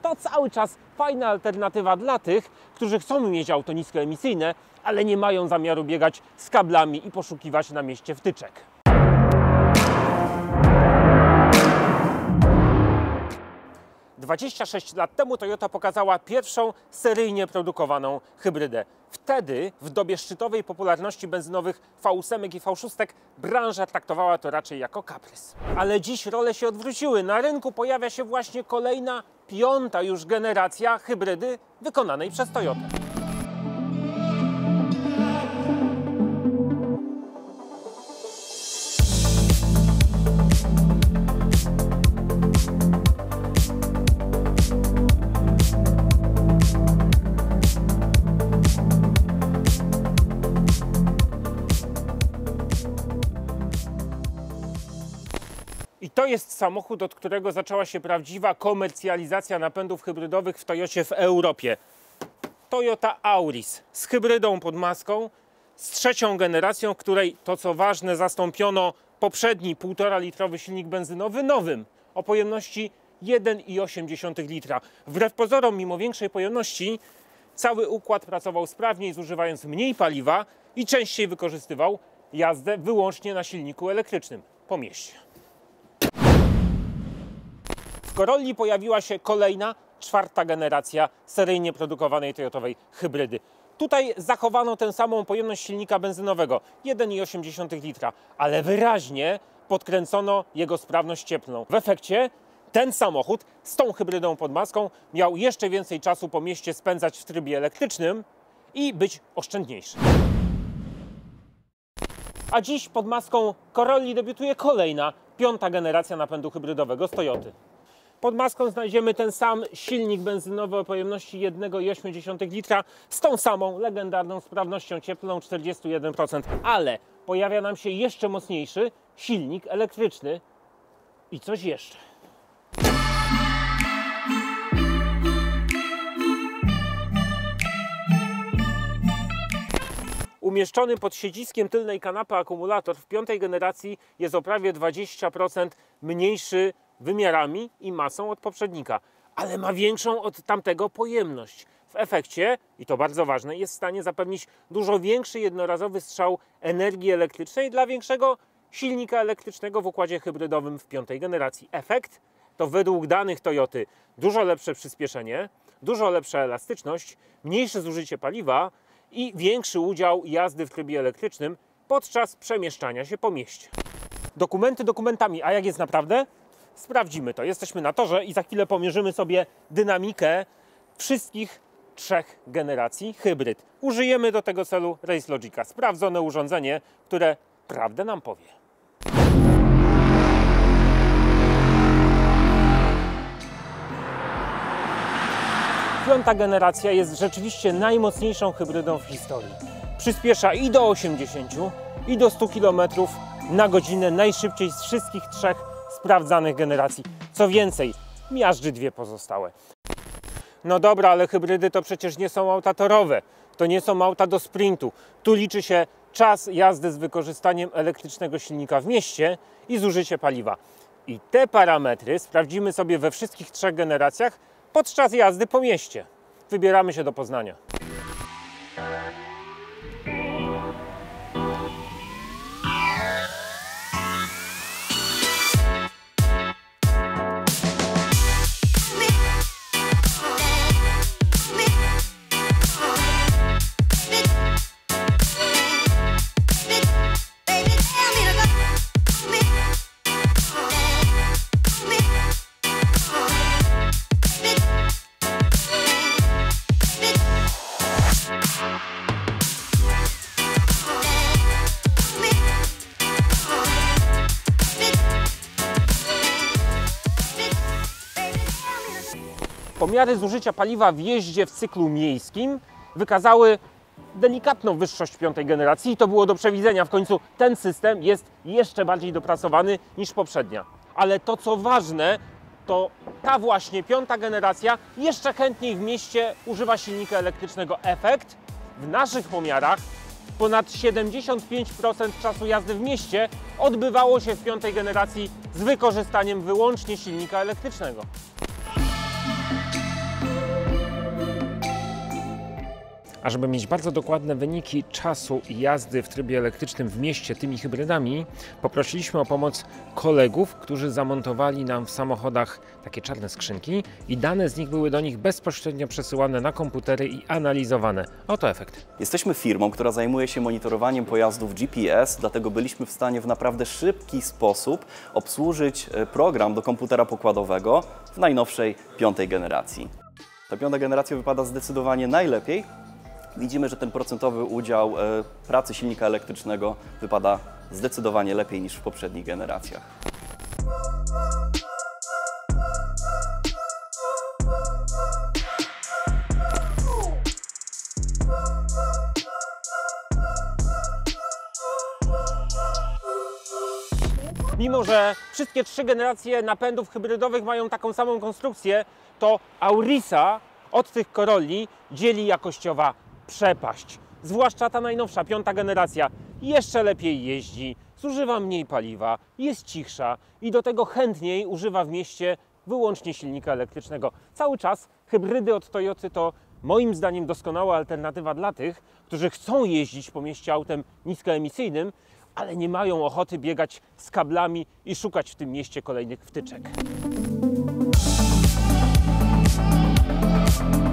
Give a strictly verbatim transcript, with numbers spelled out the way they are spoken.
to cały czas fajna alternatywa dla tych, którzy chcą mieć auto niskoemisyjne, ale nie mają zamiaru biegać z kablami i poszukiwać na mieście wtyczek. dwadzieścia sześć lat temu Toyota pokazała pierwszą seryjnie produkowaną hybrydę. Wtedy, w dobie szczytowej popularności benzynowych V osiem i V sześć, branża traktowała to raczej jako kaprys. Ale dziś role się odwróciły. Na rynku pojawia się właśnie kolejna, piąta już generacja hybrydy wykonanej przez Toyotę. I to jest samochód, od którego zaczęła się prawdziwa komercjalizacja napędów hybrydowych w Toyocie w Europie. Toyota Auris z hybrydą pod maską, z trzecią generacją, której, to co ważne, zastąpiono poprzedni półtora litrowy silnik benzynowy nowym o pojemności jeden i osiem litra. Wbrew pozorom, mimo większej pojemności, cały układ pracował sprawniej, zużywając mniej paliwa i częściej wykorzystywał jazdę wyłącznie na silniku elektrycznym po mieście. W Corolli pojawiła się kolejna, czwarta generacja seryjnie produkowanej toyotowej hybrydy. Tutaj zachowano tę samą pojemność silnika benzynowego jeden i osiem litra, ale wyraźnie podkręcono jego sprawność cieplną. W efekcie ten samochód z tą hybrydą pod maską miał jeszcze więcej czasu po mieście spędzać w trybie elektrycznym i być oszczędniejszy. A dziś pod maską Corolli debiutuje kolejna, piąta generacja napędu hybrydowego z Toyoty. Pod maską znajdziemy ten sam silnik benzynowy o pojemności jeden i osiem litra z tą samą legendarną sprawnością cieplną czterdzieści jeden procent, ale pojawia nam się jeszcze mocniejszy silnik elektryczny i coś jeszcze. Umieszczony pod siedziskiem tylnej kanapy akumulator w piątej generacji jest o prawie dwadzieścia procent mniejszy wymiarami i masą od poprzednika, ale ma większą od tamtego pojemność. W efekcie, i to bardzo ważne, jest w stanie zapewnić dużo większy jednorazowy strzał energii elektrycznej dla większego silnika elektrycznego w układzie hybrydowym w piątej generacji. Efekt to według danych Toyoty dużo lepsze przyspieszenie, dużo lepsza elastyczność, mniejsze zużycie paliwa i większy udział jazdy w trybie elektrycznym podczas przemieszczania się po mieście. Dokumenty dokumentami, a jak jest naprawdę? Sprawdzimy to. Jesteśmy na torze i za chwilę pomierzymy sobie dynamikę wszystkich trzech generacji hybryd. Użyjemy do tego celu Race Logica, sprawdzone urządzenie, które prawdę nam powie. Piąta generacja jest rzeczywiście najmocniejszą hybrydą w historii. Przyspiesza i do osiemdziesięciu, i do stu kilometrów na godzinę, najszybciej z wszystkich trzech sprawdzanych generacji. Co więcej, miażdży dwie pozostałe. No dobra, ale hybrydy to przecież nie są auta torowe. To nie są auta do sprintu. Tu liczy się czas jazdy z wykorzystaniem elektrycznego silnika w mieście i zużycie paliwa. I te parametry sprawdzimy sobie we wszystkich trzech generacjach podczas jazdy po mieście. Wybieramy się do Poznania. Pomiary zużycia paliwa w jeździe w cyklu miejskim wykazały delikatną wyższość piątej generacji i to było do przewidzenia. W końcu ten system jest jeszcze bardziej dopracowany niż poprzednia. Ale to, co ważne, to ta właśnie piąta generacja jeszcze chętniej w mieście używa silnika elektrycznego. Efekt w naszych pomiarach ponad siedemdziesiąt pięć procent czasu jazdy w mieście odbywało się w piątej generacji z wykorzystaniem wyłącznie silnika elektrycznego. A żeby mieć bardzo dokładne wyniki czasu jazdy w trybie elektrycznym w mieście tymi hybrydami, poprosiliśmy o pomoc kolegów, którzy zamontowali nam w samochodach takie czarne skrzynki i dane z nich były do nich bezpośrednio przesyłane na komputery i analizowane. Oto efekt. Jesteśmy firmą, która zajmuje się monitorowaniem pojazdów G P S, dlatego byliśmy w stanie w naprawdę szybki sposób obsłużyć program do komputera pokładowego w najnowszej piątej generacji. Ta piąta generacja wypada zdecydowanie najlepiej. Widzimy, że ten procentowy udział pracy silnika elektrycznego wypada zdecydowanie lepiej niż w poprzednich generacjach. Mimo że wszystkie trzy generacje napędów hybrydowych mają taką samą konstrukcję, to Aurisa od tych Corolli dzieli jakościowa przepaść. Zwłaszcza ta najnowsza, piąta generacja, jeszcze lepiej jeździ, zużywa mniej paliwa, jest cichsza i do tego chętniej używa w mieście wyłącznie silnika elektrycznego. Cały czas hybrydy od Toyoty to moim zdaniem doskonała alternatywa dla tych, którzy chcą jeździć po mieście autem niskoemisyjnym, ale nie mają ochoty biegać z kablami i szukać w tym mieście kolejnych wtyczek.